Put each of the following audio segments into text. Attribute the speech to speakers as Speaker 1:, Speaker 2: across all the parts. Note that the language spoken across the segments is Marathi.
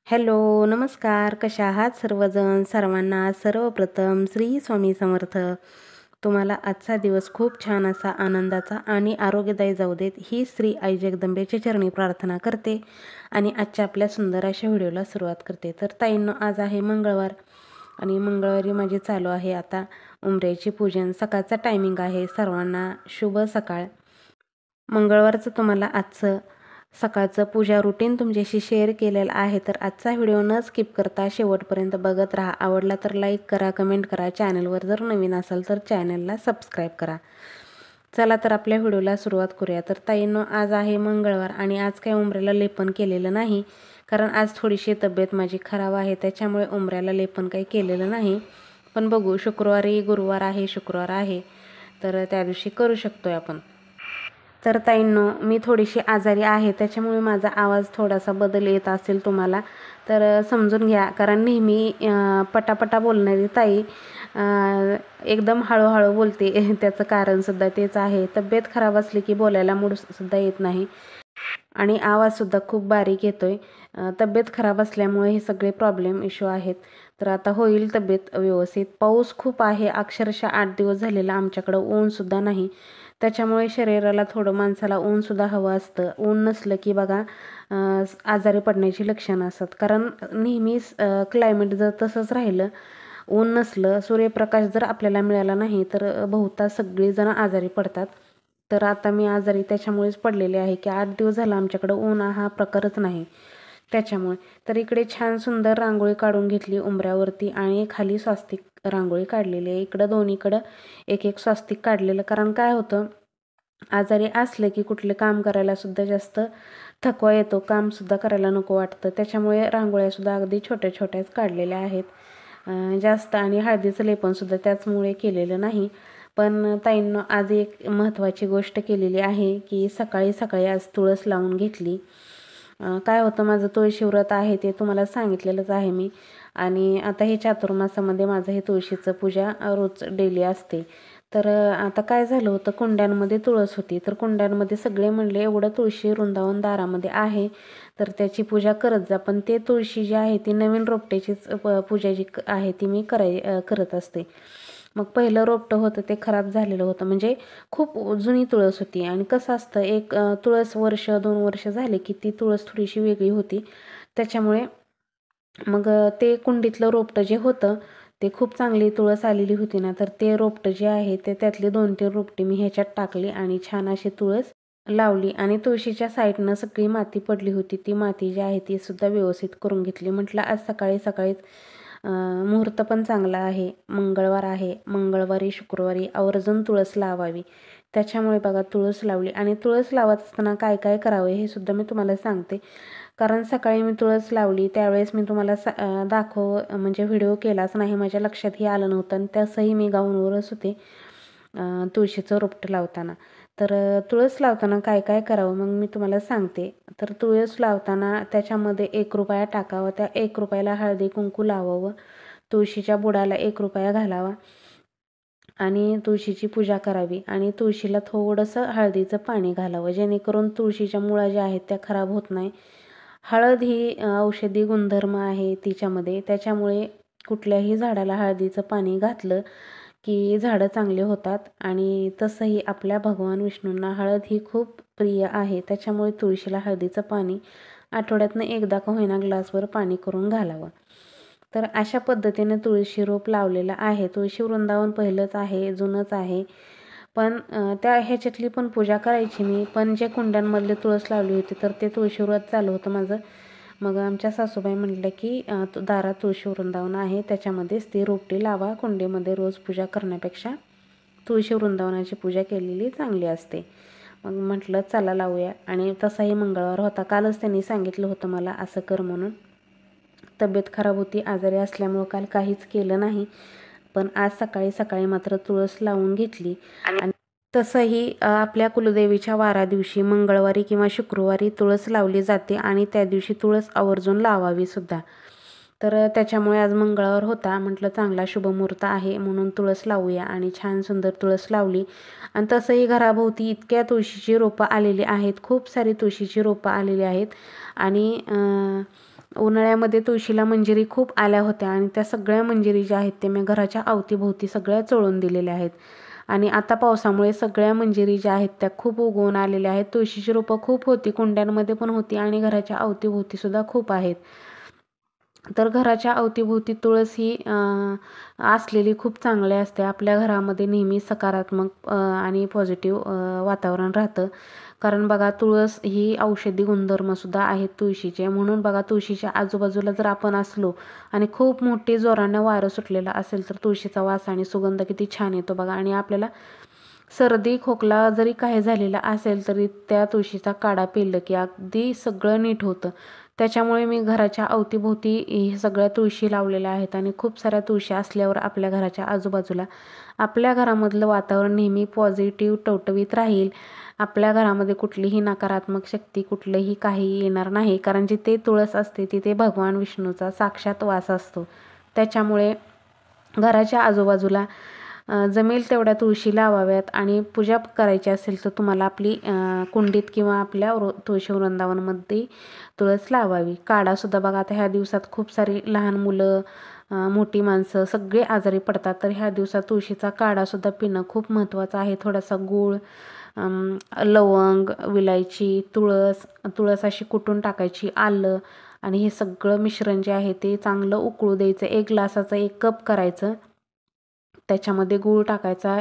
Speaker 1: हॅलो, नमस्कार. कशा आहात सर्वजण? सर्वांना सर्वप्रथम श्री स्वामी समर्थ. तुम्हाला आजचा दिवस खूप छान असा आनंदाचा आणि आरोग्यदायी जाऊ देत, ही श्री आई जगदंबेच्या चरणी प्रार्थना करते आणि आजच्या आपल्या सुंदर अशा व्हिडिओला सुरुवात करते. तर ताईंनो, आज आहे मंगळवार आणि मंगळवारी माझी चालू आहे आता उंबऱ्याची पूजन. सकाळचा टायमिंग आहे. सर्वांना शुभ सकाळ. मंगळवारचं तुम्हाला आजचं सकाळचं पूजा रुटीन तुमच्याशी शेअर केलेलं आहे. तर आजचा व्हिडिओ न स्किप करता शेवटपर्यंत बघत राहा. आवडला तर लाईक करा, कमेंट करा. चॅनलवर जर नवीन असाल तर चॅनलला सबस्क्राईब करा. चला तर आपल्या व्हिडिओला सुरुवात करूया. तर ताईंनो, आज आहे मंगळवार आणि आज काही उंबऱ्याला लेपन केलेलं नाही, कारण आज थोडीशी तब्येत माझी खराब आहे, त्याच्यामुळे उंबऱ्याला लेपन काही केलेलं नाही. पण बघू, शुक्रवारी गुरुवार आहे, शुक्रवार आहे, तर त्या दिवशी करू शकतोय आपण. तर ताईंनो, मी थोडीशी आजारी आहे, त्याच्यामुळे माझा आवाज थोडासा बदल येत असेल तुम्हाला, तर समजून घ्या. कारण नेहमी पटापटा बोलणारी ताई एकदम हळूहळू बोलते. त्याचं कारणसुद्धा तेच आहे. तब्येत खराब असली की बोलायला मूडसुद्धा येत नाही आणि आवाजसुद्धा खूप बारीक येतोय. तब्येत खराब असल्यामुळे हे सगळे प्रॉब्लेम इश्यू आहेत. तर आता होईल तब्येत व्यवस्थित. पाऊस खूप आहे, अक्षरशः 8 दिवस झालेला आमच्याकडं ऊनसुद्धा नाही, त्याच्यामुळे शरीराला थोडं माणसाला ऊनसुद्धा हवं असतं. ऊन नसलं की बघा आजारी पडण्याची लक्षणं असतात. कारण नेहमीच क्लायमेट जर तसंच राहिलं, ऊन नसलं, सूर्यप्रकाश जर आपल्याला मिळाला नाही, तर बहुतांश सगळेजण आजारी पडतात. तर आता मी आजारी त्याच्यामुळेच पडलेले आहे की 8 दिवस झाला आमच्याकडं ऊन हा प्रकारच नाही, त्याच्यामुळे. तर इकडे छान सुंदर रांगोळी काढून घेतली उंबऱ्यावरती आणि खाली स्वास्तिक रांगोळी काढलेली आहे. इकडं दोन्हीकडं एक एक स्वास्तिक काढलेलं. कारण काय होतं, आजारी असलं की कुठले काम करायला सुद्धा जास्त थकवा येतो, कामसुद्धा करायला नको वाटतं. त्याच्यामुळे रांगोळ्यासुद्धा अगदी छोट्या छोट्याच काढलेल्या आहेत जास्त. आणि हळदीचं लेपनसुद्धा त्याचमुळे केलेलं नाही. पण ताईंनो, आज एक महत्त्वाची गोष्ट केलेली आहे की सकाळी सकाळी आज तुळस लावून घेतली. काय होतं, माझं तुळशी व्रत आहे ते तुम्हाला सांगितलेलंच आहे मी. आणि आता हे चातुर्मासामध्ये माझं हे तुळशीचं पूजा रोज डेली असते. तर आता काय झालं होतं, कुंड्यांमध्ये तुळस होती, तर कुंड्यांमध्ये सगळे म्हणले एवढं तुळशी वृंदावन दारामध्ये आहे तर त्याची पूजा करत जा. पण ते तुळशी जी आहे ती नवीन रोपट्याचीच पूजा जी आहे ती मी करत असते. मग पहिलं रोपटं होतं ते खराब झालेलं होतं, म्हणजे खूप जुनी तुळस होती. आणि कसं असतं, एक तुळस वर्ष 2 वर्ष झाले की ती तुळस थोडीशी वेगळी होती. त्याच्यामुळे मग ते कुंडीतलं रोपटं जे होतं ते खूप चांगली तुळस आलेली होती ना, तर ते रोपटं जे आहे ते त्यातले 2-3 रोपटे मी ह्याच्यात टाकली आणि छान अशी तुळस लावली. आणि तुळशीच्या साईडनं सगळी माती पडली होती, ती माती जी आहे ती सुद्धा व्यवस्थित करून घेतली. म्हटलं आज सकाळी सकाळीच मुहूर्त पण चांगला आहे, मंगळवार आहे, मंगळवारी शुक्रवारी आवर्जून तुळस लावावी. त्याच्यामुळे बघा तुळस लावली. आणि तुळस लावत असताना काय काय करावं हे सुद्धा मी तुम्हाला सांगते. कारण सकाळी मी तुळस लावली त्यावेळेस मी तुम्हाला म्हणजे व्हिडिओ केलाच नाही, माझ्या लक्षातही आलं नव्हतं. आणि तसंही मी गाऊनवरच होते तुळशीचं रोपटं लावताना. तर तुळस लावताना काय काय करावं मग मी तुम्हाला सांगते. तर तुळस लावताना त्याच्यामध्ये 1 रुपया टाकावा, त्या 1 रुपयाला हळदी कुंकू लावावं, तुळशीच्या बुडाला 1 रुपया घालावा आणि तुळशीची पूजा करावी. आणि तुळशीला थोडंसं हळदीचं पाणी घालावं, जेणेकरून तुळशीच्या मुळा ज्या आहेत त्या खराब होत नाही. हळद ही औषधी गुणधर्म आहे तिच्यामध्ये, त्याच्यामुळे कुठल्याही झाडाला हळदीचं पाणी घातलं की झाडं चांगले होतात. आणि तसंही आपल्या भगवान विष्णूंना हळद ही खूप प्रिय आहे, त्याच्यामुळे तुळशीला हळदीचं पाणी आठवड्यातनं एकदा का होईना ग्लासभर पाणी करून घालावं. तर अशा पद्धतीने तुळशी रोप लावलेलं आहे. तुळशी वृंदावन पहिलंच आहे, जुनंच आहे. पण त्या ह्याच्यातली पण पूजा करायची मी. पण जे कुंड्यांमधले तुळस लावली होती तर ते तुळशी व्रत चालू होतं माझं. मग आमच्या सासूबाई म्हटल्या की दारात तुळशी वृंदावन आहे, त्याच्यामध्येच ती रोपटी लावा. कुंडीमध्ये रोज पूजा करण्यापेक्षा तुळशी वृंदावनाची पूजा केलेली चांगली असते. मग म्हटलं चला लावूया. आणि तसाही मंगळवार होता, कालच त्यांनी सांगितलं होतं मला असं कर म्हणून. तब्येत खराब होती, आजारी असल्यामुळं काल काहीच केलं नाही. पण आज सकाळी सकाळी मात्र तुळस लावून घेतली. आणि तसंही आपल्या कुलदेवीच्या वारा दिवशी मंगळवारी किंवा शुक्रवारी तुळस लावली जाते आणि त्या दिवशी तुळस आवर्जून लावावी सुद्धा. तर त्याच्यामुळे आज मंगळवार होता, म्हटलं चांगला शुभमुहूर्त आहे म्हणून तुळस लावूया. आणि छान सुंदर तुळस लावली. आणि तसंही घराभोवती इतक्या तुळशीची रोपं आलेली आहेत, खूप सारी तुळशीची रोपं आलेली आहेत. आणि उन्हाळ्यामध्ये तुळशीला मंजिरी खूप आल्या होत्या आणि त्या सगळ्या मंजिरी ज्या आहेत ते मी घराच्या अवतीभोवती सगळ्या चोळून दिलेल्या आहेत. आणि आता पावसामुळे सगळ्या मंजिरी ज्या आहेत त्या खूप उगवून आलेल्या आहेत. तुळशीची रोपं खूप होती, कुंड्यांमध्ये पण होती आणि घराच्या अवतीभोवतीसुद्धा खूप आहेत. तर घराच्या अवतीभोवती तुळस ही असलेली खूप चांगली असते. आपल्या घरामध्ये नेहमी सकारात्मक आणि पॉझिटिव्ह वातावरण राहतं. कारण बघा, तुळस ही औषधी गुणधर्मसुद्धा आहेत तुळशीचे. म्हणून बघा, तुळशीच्या आजूबाजूला जर आपण असलो आणि खूप मोठी जोरानं वारं सुटलेलं असेल तर तुळशीचा वास आणि सुगंध किती छान येतो बघा. आणि आपल्याला सर्दी खोकला जरी काही झालेला असेल तरी त्या तुळशीचा काढा पिलं की अगदी सगळं नीट होतं. त्याच्यामुळे मी घराच्या अवतीभोवती हे सगळ्या तुळशी लावलेल्या आहेत. आणि खूप साऱ्या तुळशी असल्यावर आपल्या घराच्या आजूबाजूला आपल्या घरामधलं वातावरण नेहमी पॉझिटिव्ह टवटवीत राहील. आपल्या घरामध्ये कुठलीही नकारात्मक शक्ती, कुठलंही काही येणार नाही. कारण जिथे तुळस असते तिथे भगवान विष्णूचा साक्षात वास असतो. त्याच्यामुळे घराच्या आजूबाजूला जमेल तेवढ्या तुळशी लावाव्यात. आणि पूजा करायची असेल तर तुम्हाला आपली कुंडीत किंवा आपल्या तुळशी वृंदावनमध्ये तुळस लावावी. काढासुद्धा बघा, आता ह्या दिवसात खूप सारी लहान मुलं, मोठी माणसं सगळे आजारी पडतात. तर ह्या दिवसात तुळशीचा काढासुद्धा पिणं खूप महत्त्वाचं आहे. थोडासा गूळ, लवंग, विलायची, तुळस अशी कुटून टाकायची, आलं, आणि हे सगळं मिश्रण जे आहे ते चांगलं उकळू द्यायचं. 1 ग्लासाचं 1 कप करायचं. त्याच्यामध्ये गूळ टाकायचा,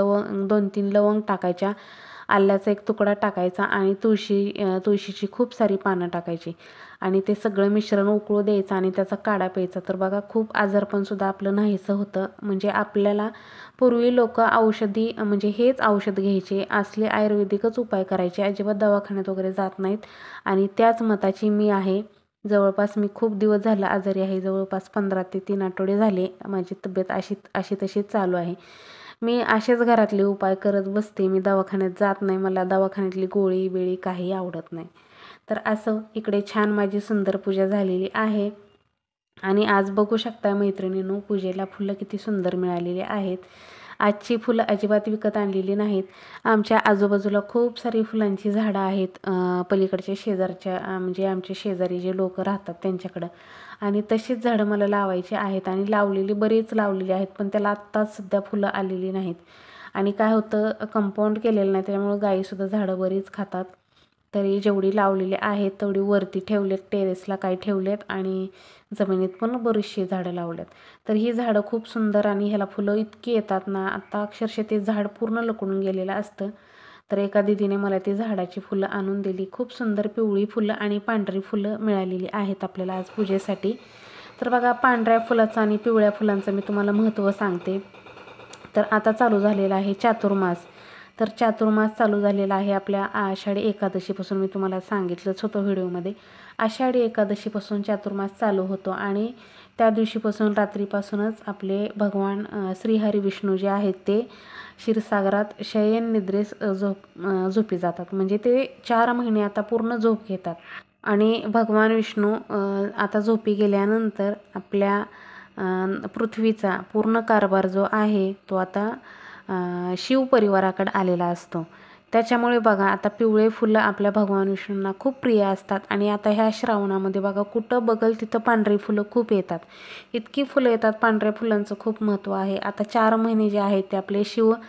Speaker 1: 2-3 लवंग टाकायच्या, आल्याचा 1 तुकडा टाकायचा आणि तुळशीची खूप सारी पानं टाकायची आणि ते सगळं मिश्रण उकळू द्यायचं आणि त्याचा काढा प्यायचा. तर बघा, खूप आजारपणसुद्धा आपलं नाहीसं होतं. म्हणजे आपल्याला पूर्वी लोक औषधी म्हणजे हेच औषध घ्यायचे, असले आयुर्वेदिकच उपाय करायचे, अजिबात दवाखान्यात वगैरे जात नाहीत. आणि त्याच मताची मी आहे. जवळपास मी खूप दिवस झाला आजारी आहे. जवळपास 15 ते 3 आठवडे झाले. माझी तब्येत अशी तशीच चालू आहे. मी असेच घरातले उपाय करत बसते. मी दवाखान्यात जात नाही. मला दवाखान्यातली गोळी बिळी काही आवडत नाही. तर असं इकडे छान माझी सुंदर पूजा झालेली आहे. आणि आज बघू शकता मैत्रिणींनो, पूजेला फुलं किती सुंदर मिळालेली आहेत. आजची फुलं अजिबात विकत आणलेली नाहीत. आमच्या आजूबाजूला खूप सारी फुलांची झाडं आहेत, पलीकडच्या शेजारच्या म्हणजे आमचे शेजारी जे लोक राहतात त्यांच्याकडं. आणि तशीच झाडं मला लावायची आहेत आणि बरीच लावलेली आहेत, पण त्याला आत्ताच सध्या फुलं आलेली नाहीत. आणि काय होतं, कंपाऊंड केलेलं नाही, त्यामुळे गाईसुद्धा झाडं बरीच खातात. तरी जेवढी लावलेली आहेत तेवढी वरती ठेवलेत, टेरेसला काही ठेवलेत आणि जमिनीत पण बरीचशी झाडं लावल्यात. तर ही झाडं खूप सुंदर आणि ह्याला फुलं इतकी येतात ना, आता अक्षरशः ते झाड पूर्ण लकडून गेलेलं असतं. तर एका दीदीने मला ती झाडाची फुलं आणून दिली. खूप सुंदर पिवळी फुलं आणि पांढरी फुलं मिळालेली आहेत आपल्याला आज पूजेसाठी. तर बघा, पांढऱ्या फुलाचं आणि पिवळ्या फुलांचं मी तुम्हाला महत्त्व सांगते. तर आता चालू झालेला आहे चातुर्मास. तर चातुर्मास चालू झालेला आहे आपल्या आषाढी एकादशीपासून. मी तुम्हाला सांगितलंच होतं व्हिडिओमध्ये. आषाढी एकादशीपासून चातुर्मास चालू होतो आणि त्या दिवशीपासून रात्रीपासूनच आपले भगवान श्रीहरी विष्णू जे आहेत ते क्षीरसागरात शयन निद्रेस झोपी जातात. म्हणजे ते 4 महिने आता पूर्ण झोप घेतात. आणि भगवान विष्णू आता झोपी गेल्यानंतर आपल्या पृथ्वीचा पूर्ण कारभार जो आहे तो आता शिवपरिवाराकडे आलेला असतो. त्याच्यामुळे बघा, आता पिवळे फुलं आपल्या भगवान विष्णूंना खूप प्रिय असतात. आणि आता ह्या श्रावणामध्ये बघा, कुठं बघल तिथं पांढरी फुलं खूप येतात. इतकी फुलं येतात, पांढऱ्या फुलांचं खूप महत्त्व आहे. आता 4 महिने जे आहेत ते आपले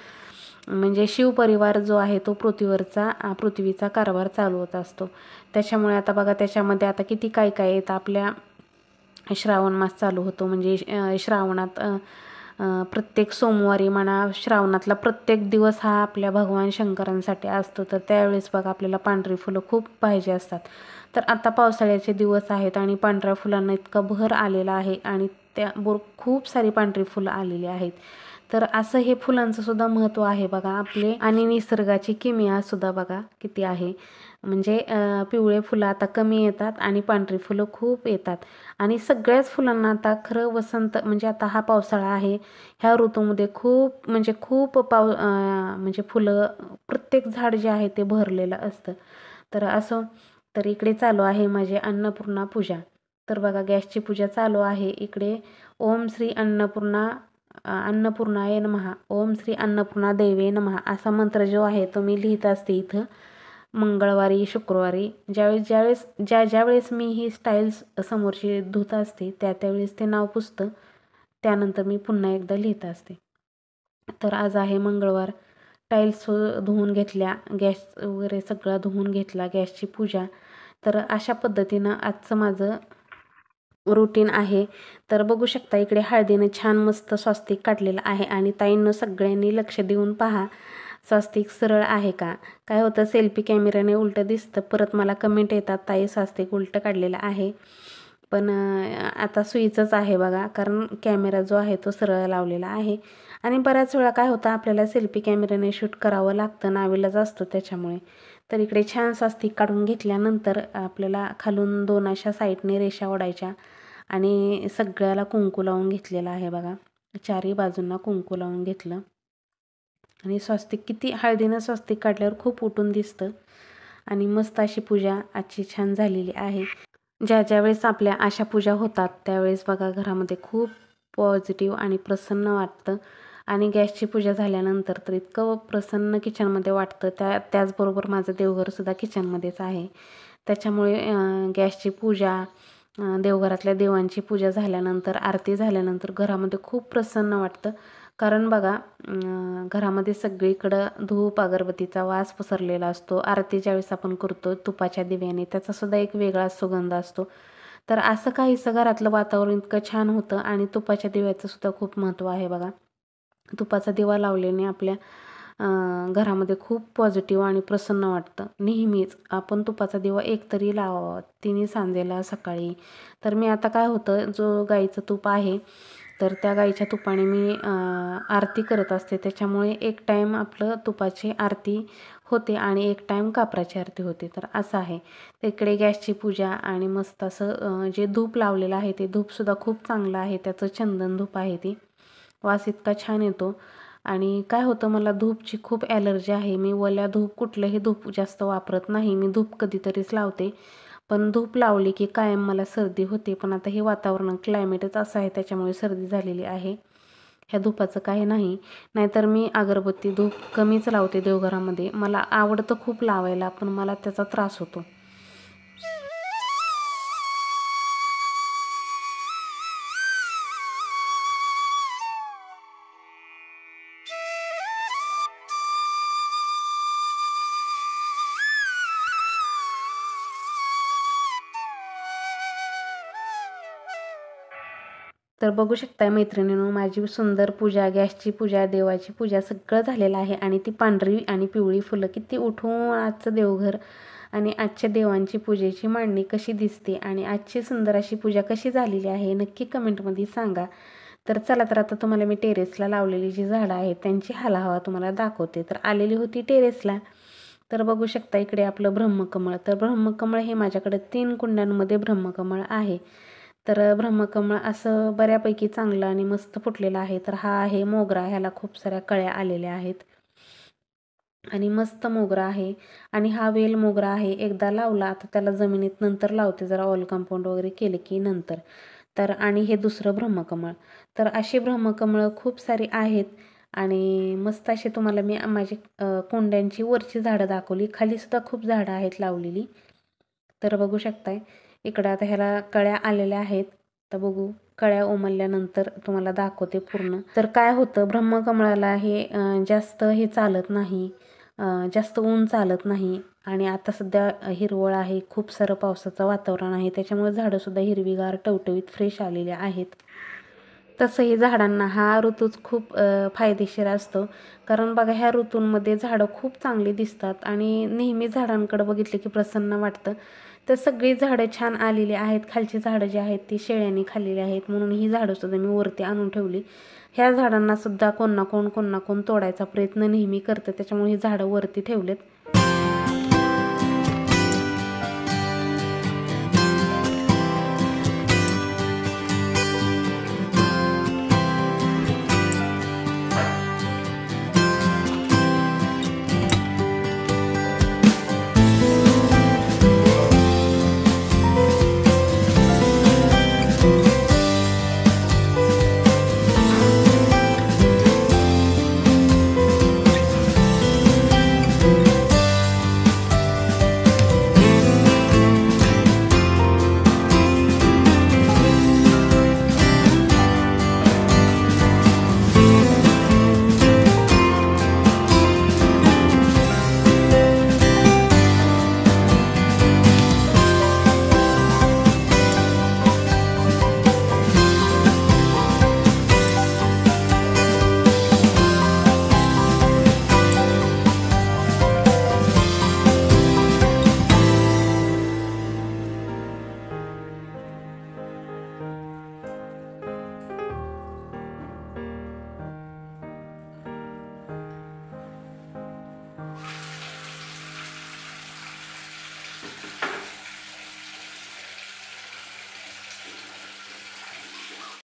Speaker 1: म्हणजे शिवपरिवार जो आहे तो पृथ्वीचा कारभार चालू होत असतो. त्याच्यामुळे आता बघा, त्याच्यामध्ये आता किती काय काय येतं. आपल्या श्रावण मास चालू होतो म्हणजे श्रावणात प्रत्येक सोमवारी म्हणा, श्रावणातला प्रत्येक दिवस हा आपल्या भगवान शंकरांसाठी असतो. तर त्यावेळेस बघा, आपल्याला पांढरी फुलं खूप पाहिजे असतात. तर आता पावसाळ्याचे दिवस आहेत आणि पांढऱ्या फुलांना इतका बहर आलेला आहे आणि खूप सारी पांढरी फुलं आलेली आहेत. तर असं हे फुलांचं सुद्धा महत्त्व आहे बघा आपले. आणि निसर्गाची किमया सुद्धा बघा किती आहे. म्हणजे पिवळे फुलं आता कमी येतात आणि पांढरी फुलं खूप येतात. आणि सगळ्याच फुलांना आता खरं वसंत म्हणजे आता हा पावसाळा आहे, ह्या ऋतूमध्ये खूप म्हणजे फुलं, प्रत्येक झाड जे आहे ते भरलेलं असतं. तर असं, तर इकडे चालू आहे माझे अन्नपूर्णा पूजा. तर बघा, गॅसची पूजा चालू आहे इकडे. ओम श्री अन्नपूर्णाय नमः, ओम श्री अन्नपूर्णा देवे नमः असा मंत्र जो आहे तो मी लिहित असते इथं. मंगळवारी शुक्रवारी ज्यावेळेस मी ही स्टाईल्स समोरची धुत असते त्यावेळेस ते नाव पुसतं, त्यानंतर मी पुन्हा एकदा लिहित असते. तर आज आहे मंगळवार. टाईल्स धुवून घेतल्या, गॅस वगैरे सगळा धुवून घेतला, गॅसची पूजा. तर अशा पद्धतीनं आजचं माझं रुटीन आहे. तर बघू शकता इकडे हळदीने छान मस्त स्वस्तिक काढलेलं आहे आणि ताईंनो सगळ्यांनी लक्ष देऊन पहा स्वस्तिक सरळ आहे का. काय होतं सेल्फी कॅमेऱ्याने उलटं दिसतं, परत मला कमेंट येतात ताई स्वस्तिक उलटं काढलेलं आहे. पण आता सुईचंच आहे बघा, कारण कॅमेरा जो आहे तो सरळ लावलेला आहे. आणि बऱ्याच वेळा काय होतं आपल्याला सेल्फी कॅमेऱ्याने शूट करावं लागतं, नावेलाच असतो त्याच्यामुळे. तर इकडे छान स्वस्तिक काढून घेतल्यानंतर आपल्याला खालून 2 अशा साईडने रेषा ओढायच्या आणि सगळ्याला कुंकू लावून घेतलेला आहे बघा. चारही बाजूंना कुंकू लावून घेतलं आणि स्वस्तिक किती हळदीनं स्वस्तिक काढल्यावर खूप उठून दिसतं आणि मस्त अशी पूजा आजची छान झालेली आहे. ज्या वेळेस आपल्या अशा पूजा होतात त्यावेळेस बघा घरामध्ये खूप पॉझिटिव्ह आणि प्रसन्न वाटतं. आणि गॅसची पूजा झाल्यानंतर तर इतकं प्रसन्न किचनमध्ये वाटतं. त्याचबरोबर माझं देवघरसुद्धा किचनमध्येच आहे. त्याच्यामुळे गॅसची पूजा, देवघरातल्या देवांची पूजा झाल्यानंतर, आरती झाल्यानंतर घरामध्ये खूप प्रसन्न वाटतं. कारण बघा घरामध्ये सगळीकडं धूप अगरबत्तीचा वास पसरलेला असतो. आरती ज्यावेळेस आपण करतो तुपाच्या दिव्याने त्याचासुद्धा एक वेगळा सुगंध असतो. तर असं काहीसं घरातलं वातावरण इतकं छान होतं आणि तुपाच्या दिव्याचंसुद्धा खूप महत्त्व आहे बघा. तुपाचा दिवा लावल्याने आपल्या घरामध्ये खूप पॉझिटिव्ह आणि प्रसन्न वाटतं. नेहमीच आपण तुपाचा दिवा एक तरी लावावा, तिन्ही सांजेला सकाळी. तर मी आता काय होतं जो गाईचं तूप आहे तर त्या गाईच्या तुपाने मी आरती करत असते. त्याच्यामुळे एक टाईम आपलं तुपाची आरती होते आणि एक टाईम कापराची आरती होते. तर असं आहे. तर इकडे गॅसची पूजा आणि मस्त असं जे धूप लावलेलं आहे ते धूपसुद्धा खूप चांगलं आहे. त्याचं चंदन धूप आहे ते. वास इतका छान येतो. आणि काय होतं मला धूपची खूप ॲलर्जी आहे. मी ओल्या धूप कुठलंही धूप जास्त वापरत नाही. मी धूप कधीतरीच लावते. पण धूप लावली की कायम मला सर्दी होते. पण आता हे वातावरण क्लायमेटच असं आहे त्याच्यामुळे सर्दी झालेली आहे. ह्या धुपाचं काही नाही. नाहीतर मी अगरबत्ती धूप कमीच लावते देवघरामध्ये. मला आवडतं खूप लावायला पण मला त्याचा त्रास होतो. तर बघू शकता मैत्रिणींनो माझी सुंदर पूजा, गॅसची पूजा, देवाची पूजा सगळं झालेलं आहे. आणि ती पांढरी आणि पिवळी फुलं किती उठून आजचं देवघर आणि आजच्या देवांची पूजेची मांडणी कशी दिसते आणि आजची सुंदर अशी पूजा कशी झालेली आहे नक्की कमेंटमध्ये सांगा. तर चला तर आता तुम्हाला मी टेरेसला लावलेली जी झाडं आहेत त्यांची हालहवा तुम्हाला दाखवते. तर आलेली होती टेरेसला. तर बघू शकता इकडे आपलं ब्रह्मकमळ. तर ब्रह्मकमळ हे माझ्याकडे 3 कुंड्यांमध्ये ब्रह्मकमळ आहे. तर ब्रह्मकमळ असं बऱ्यापैकी चांगलं आणि मस्त फुटलेलं आहे. तर हा आहे मोगरा. ह्याला खूप साऱ्या कळ्या आलेल्या आहेत आणि मस्त मोगरा आहे. आणि हा वेल मोगरा आहे. एकदा लावला आता त्याला जमिनीत नंतर लावते, जरा ऑल कंपाऊंड वगैरे केले की नंतर. तर आणि हे दुसरं ब्रह्मकमळ. तर अशी ब्रह्मकमळं खूप सारी आहेत आणि मस्त अशी तुम्हाला मी माझी कुंड्यांची वरची झाडं दाखवली. खालीसुद्धा खूप झाडं आहेत लावलेली. तर बघू शकताय इकडं आता ह्याला कळ्या आलेल्या आहेत. तर बघू कळ्या उमलल्यानंतर तुम्हाला दाखवते पूर्ण. तर काय होतं ब्रह्मकमळाला हे जास्त हे चालत नाही, जास्त ऊन चालत नाही. आणि आता सध्या हिरवळ आहे, खूप सारं पावसाचं वातावरण आहे त्याच्यामुळे झाडंसुद्धा हिरवीगार टवटवीत फ्रेश आलेले आहेत. तसंही झाडांना हा ऋतूच खूप फायदेशीर असतो. कारण बघा ह्या ऋतूंमध्ये झाडं खूप चांगली दिसतात आणि नेहमी झाडांकडे बघितले की प्रसन्न वाटतं. तर सगळी झाडं छान आलेली आहेत. खालची झाडं जी आहेत ती शेळ्यांनी खाल्लेली आहेत म्हणून ही झाडंसुद्धा मी वरती आणून ठेवली. ह्या झाडांनासुद्धा कोण ना कोण तोडायचा प्रयत्न नेहमी करतं त्याच्यामुळे ही झाडं वरती ठेवलेत.